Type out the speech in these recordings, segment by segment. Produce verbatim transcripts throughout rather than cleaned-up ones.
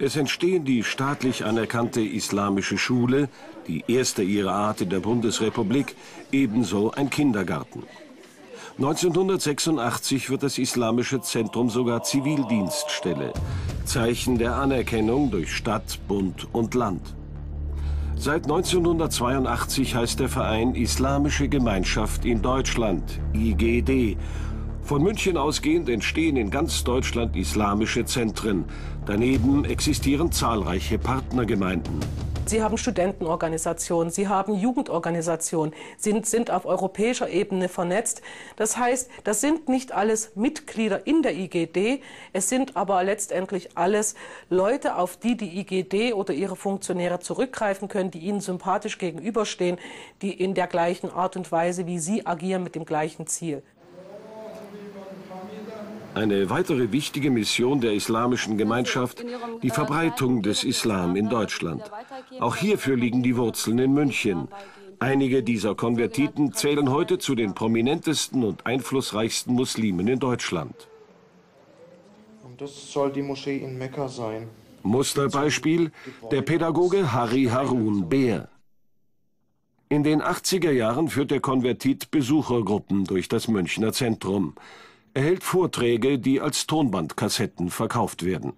Es entstehen die staatlich anerkannte Islamische Schule, die erste ihrer Art in der Bundesrepublik, ebenso ein Kindergarten. neunzehnhundertsechsundachtzig wird das Islamische Zentrum sogar Zivildienststelle, Zeichen der Anerkennung durch Stadt, Bund und Land. Seit neunzehnhundertzweiundachtzig heißt der Verein Islamische Gemeinschaft in Deutschland, I G D. Von München ausgehend entstehen in ganz Deutschland islamische Zentren. Daneben existieren zahlreiche Partnergemeinden. Sie haben Studentenorganisationen, Sie haben Jugendorganisationen, sind, sind auf europäischer Ebene vernetzt. Das heißt, das sind nicht alles Mitglieder in der I G D, es sind aber letztendlich alles Leute, auf die die I G D oder ihre Funktionäre zurückgreifen können, die ihnen sympathisch gegenüberstehen, die in der gleichen Art und Weise wie sie agieren mit dem gleichen Ziel. Eine weitere wichtige Mission der Islamischen Gemeinschaft, die Verbreitung des Islam in Deutschland. Auch hierfür liegen die Wurzeln in München. Einige dieser Konvertiten zählen heute zu den prominentesten und einflussreichsten Muslimen in Deutschland. Und das soll die Moschee in Mekka sein. Musterbeispiel der Pädagoge Harry Harun Beer. In den achtziger Jahren führt der Konvertit Besuchergruppen durch das Münchner Zentrum. Er hält Vorträge, die als Tonbandkassetten verkauft werden.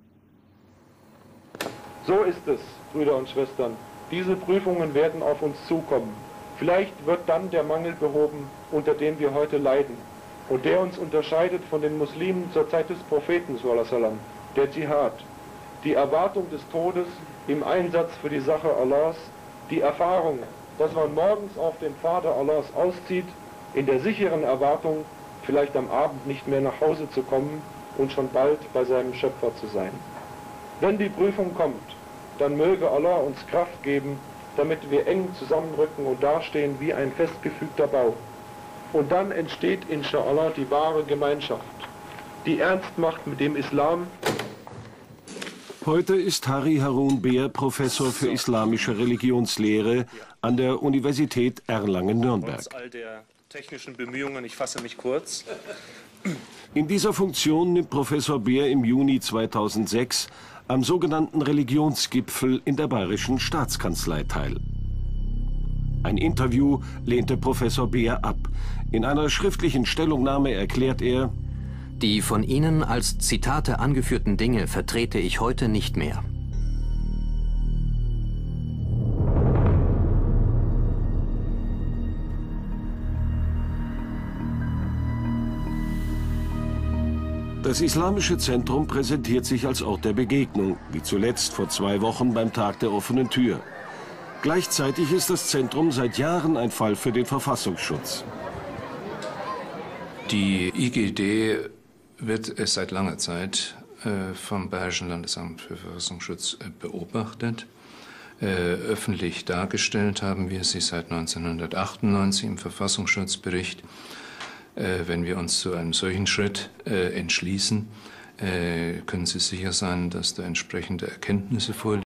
So ist es, Brüder und Schwestern. Diese Prüfungen werden auf uns zukommen. Vielleicht wird dann der Mangel behoben, unter dem wir heute leiden und der uns unterscheidet von den Muslimen zur Zeit des Propheten, der Dschihad, die Erwartung des Todes im Einsatz für die Sache Allahs, die Erfahrung, dass man morgens auf den Vater Allahs auszieht, in der sicheren Erwartung, vielleicht am Abend nicht mehr nach Hause zu kommen und schon bald bei seinem Schöpfer zu sein. Wenn die Prüfung kommt, dann möge Allah uns Kraft geben, damit wir eng zusammenrücken und dastehen wie ein festgefügter Bau. Und dann entsteht inshallah die wahre Gemeinschaft, die ernst macht mit dem Islam. Heute ist Harry Harun Beer Professor für islamische Religionslehre an der Universität Erlangen-Nürnberg. Technischen Bemühungen, ich fasse mich kurz. In dieser Funktion nimmt Professor Beer im Juni zweitausendsechs am sogenannten Religionsgipfel in der Bayerischen Staatskanzlei teil. Ein Interview lehnte Professor Beer ab. In einer schriftlichen Stellungnahme erklärt er: Die von Ihnen als Zitate angeführten Dinge vertrete ich heute nicht mehr. Das Islamische Zentrum präsentiert sich als Ort der Begegnung, wie zuletzt vor zwei Wochen beim Tag der offenen Tür. Gleichzeitig ist das Zentrum seit Jahren ein Fall für den Verfassungsschutz. Die I G D wird es seit langer Zeit äh, vom Bayerischen Landesamt für Verfassungsschutz äh, beobachtet. Äh, öffentlich dargestellt haben wir sie seit neunzehnhundertachtundneunzig im Verfassungsschutzbericht. Äh, wenn wir uns zu einem solchen Schritt äh, entschließen, äh, können Sie sicher sein, dass da entsprechende Erkenntnisse vorliegen.